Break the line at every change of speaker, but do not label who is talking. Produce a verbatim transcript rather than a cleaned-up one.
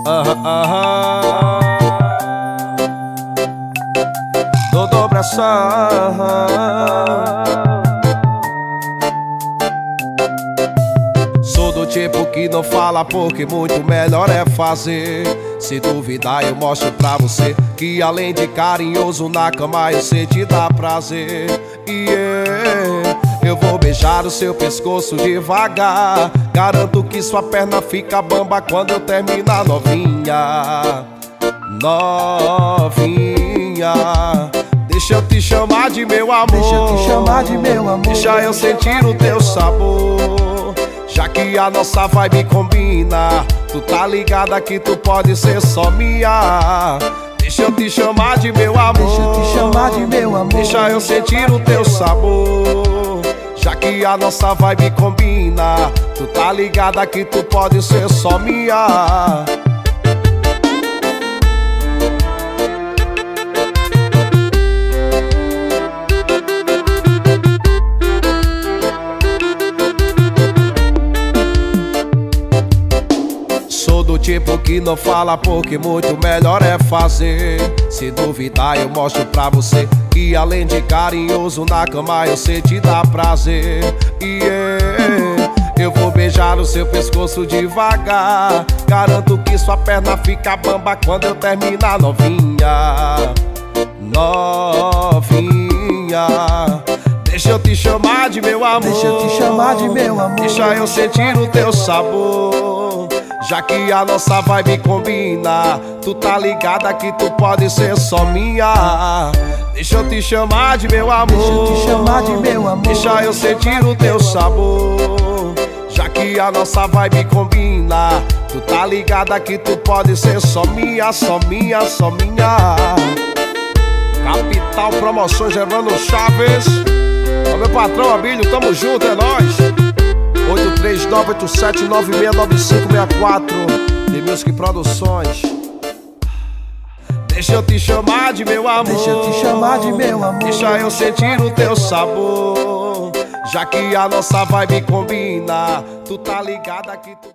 Aham, aham. Dodô pressão. Sou do tipo que não fala porque muito melhor é fazer. Se duvidar eu mostro pra você que além de carinhoso na cama eu sei te dar prazer. E yeah, eu vou beijar o seu pescoço devagar. Garanto que sua perna fica bamba quando eu terminar, novinha. Novinha, deixa eu te chamar de meu amor.
Deixa eu te chamar de meu amor.
Deixa eu sentir o teu sabor. Já que a nossa vibe combina, tu tá ligada que tu pode ser só minha. Deixa eu te chamar de meu amor.
Deixa eu te chamar de meu amor.
Deixa eu sentir o teu sabor. Já que a nossa vibe combina, tu tá ligada que tu pode ser só minha. Sou do tipo que não fala porque muito melhor é fazer. Se duvidar eu mostro pra você que além de carinhoso na cama eu sei te dar prazer. E yeah, eu vou beijar o seu pescoço devagar. Garanto que sua perna fica bamba quando eu terminar, novinha. Novinha, deixa eu te chamar de meu amor.
Deixa eu te chamar de meu amor.
Deixa eu sentir o teu sabor. Já que a nossa vibe combina, tu tá ligada que tu pode ser só minha. Deixa eu te chamar de meu amor.
Deixa eu te chamar de meu amor.
Deixa eu sentir o teu sabor. Já que a nossa vibe combina, tu tá ligada que tu pode ser só minha, só minha, só minha. Capital Promoções, Gervando Chaves. Ó meu patrão Abílio, tamo junto, é nóis. Oito três nove oito sete nove seis nove cinco seis quatro The Music Produções. Deixa eu te chamar de meu amor.
Deixa eu te chamar de meu amor.
Deixa eu sentir o teu sabor. Já que a nossa vibe combina, tu tá ligada que tu